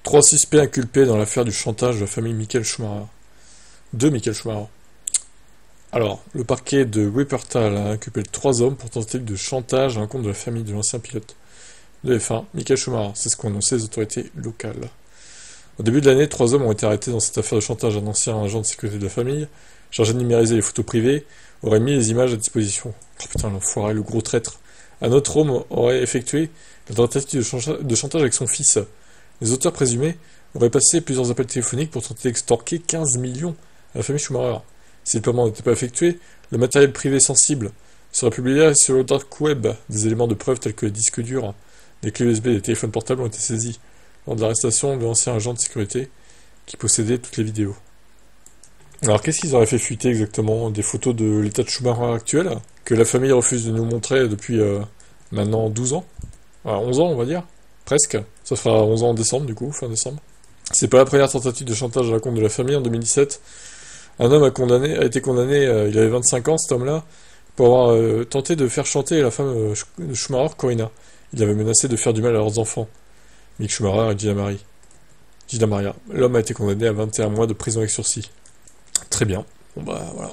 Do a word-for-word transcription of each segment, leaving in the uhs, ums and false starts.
Trois suspects inculpés dans l'affaire du chantage de la famille Michael Schumacher. De Michael Schumacher. Alors, le parquet de Wuppertal a inculpé trois hommes pour tentative de chantage à l'encontre de la famille de l'ancien pilote de F un, Michael Schumacher. C'est ce qu'ont annoncé les autorités locales. Au début de l'année, trois hommes ont été arrêtés dans cette affaire de chantage. Un ancien agent de sécurité de la famille, chargé de numériser les photos privées, aurait mis les images à disposition. Oh putain, l'enfoiré, le gros traître. Un autre homme aurait effectué la tentative de chantage avec son fils. Les auteurs présumés auraient passé plusieurs appels téléphoniques pour tenter d'extorquer quinze millions à la famille Schumacher. Si le paiement n'était pas effectué, le matériel privé sensible serait publié sur le dark web. Des éléments de preuve tels que les disques durs, des clés U S B et des téléphones portables ont été saisis lors de l'arrestation de l'ancien agent de sécurité qui possédait toutes les vidéos. Alors qu'est-ce qu'ils auraient fait fuiter exactement? Des photos de l'état de Schumacher actuel, que la famille refuse de nous montrer depuis euh, maintenant douze ans, enfin, onze ans on va dire, presque, ça fera onze ans en décembre du coup, fin décembre. C'est pas la première tentative de chantage à la compte de la famille. En deux mille dix-sept, un homme a, condamné, a été condamné, euh, il avait vingt-cinq ans cet homme-là, pour avoir euh, tenté de faire chanter la femme euh, de Schumacher, Corinna. Il avait menacé de faire du mal à leurs enfants, Mick Schumacher et Gina Marie. Gina Maria. L'homme a été condamné à vingt et un mois de prison avec sursis. Très bien. Bon bah voilà.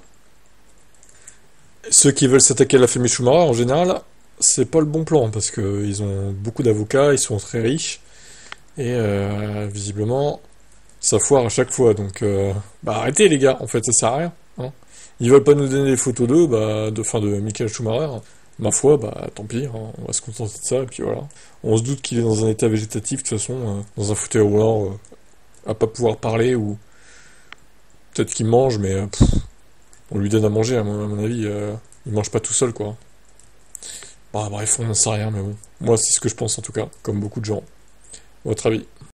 Ceux qui veulent s'attaquer à la famille Schumacher, en général, c'est pas le bon plan, parce qu'ils ont beaucoup d'avocats, ils sont très riches, et euh, visiblement, ça foire à chaque fois, donc euh, bah arrêtez les gars, en fait ça sert à rien. Hein. Ils veulent pas nous donner des photos d'eux, bah, de, fin de Michael Schumacher, ma foi, bah tant pis, hein, on va se contenter de ça, et puis voilà. On se doute qu'il est dans un état végétatif, de toute façon, euh, dans un fauteuil roulant, euh, à pas pouvoir parler, ou peut-être qu'il mange, mais euh, pff, on lui donne à manger, à mon, à mon avis, euh, il mange pas tout seul, quoi. Bah bref, on n'en sait rien, mais bon. Moi, c'est ce que je pense en tout cas, comme beaucoup de gens. Votre avis?